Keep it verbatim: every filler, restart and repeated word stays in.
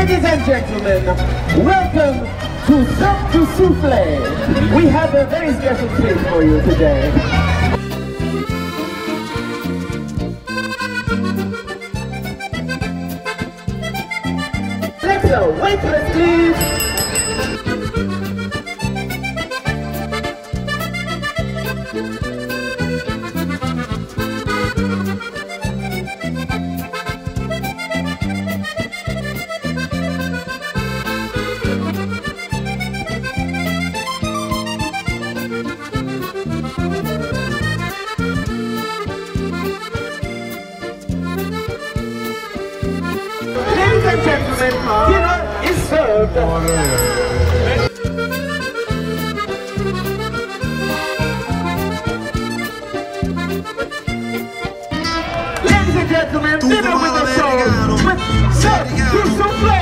Ladies and gentlemen, welcome to Cirque Du Souffle. We have a very special treat for you today. Alexa, waitress, please. Ladies and gentlemen, dinner is served. Ladies and gentlemen, dinner with the soul with Cirque Du Souffle.